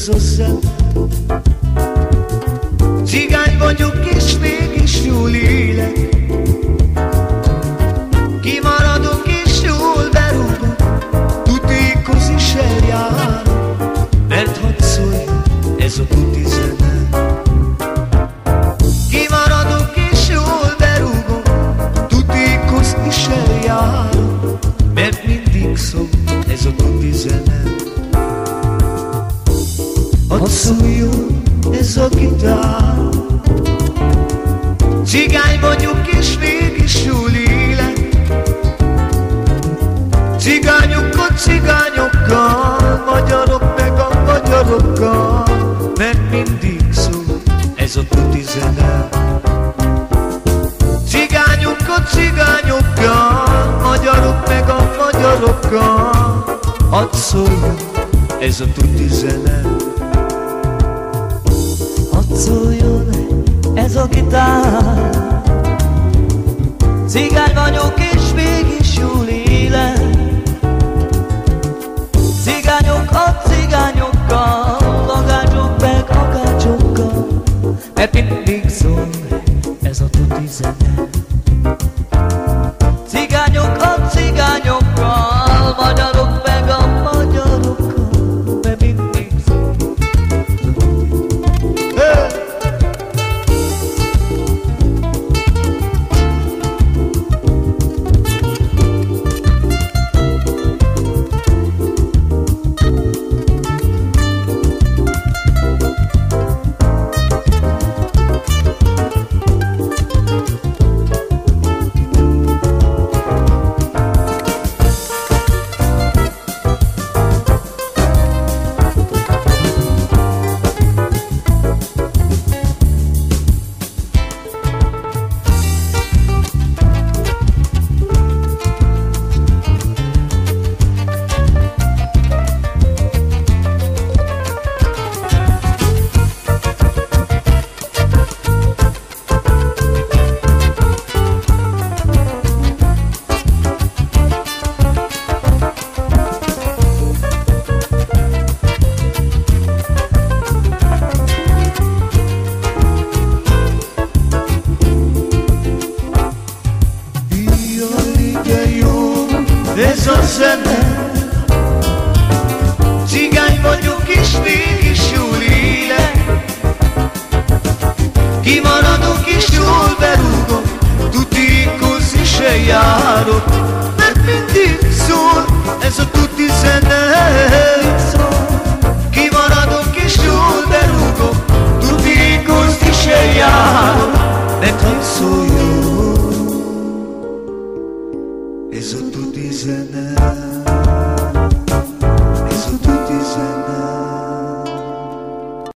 ez a zene. Cigány vagyok és mégis jól élek. Kimaradok és jól berúgok, tutékhoz is eljárok, mert hadd szóljon ez a tuti zene. Kimaradok és jól berúgok, tutékhoz is eljárok, mert mindig szól ez a tuti zene. Hadd szóljon ez a gitár. Cigány vagyok és mégis jól élek. Cigányokkal, cigányokkal, magyarok meg a magyarokkal, mert mindig szól ez a tuti zene. Cigányokkal, cigányokkal, magyarok meg a magyarokkal, hadd szóljon ez a tuti zene. Hadd szóljon ez a gitár. Cigány vagyok és mégis jól élek. Cigányok a cigányokkal, agácsok meg agácsokkal, mert mindig szól ez a tuti zene. Cigányok a cigányokkal, magyarok meg a magyarokkal, mert mindig szól. Ez a zene. Cigány vagyok és mégis jól élek. Kimaradok és jól berúgok, tutékhoz is eljárok, mert mindig szól ez a tuti zene. Kimaradok és jól berúgok, tutékhoz is eljárok, mert hadd szóljon ez a tuti zene.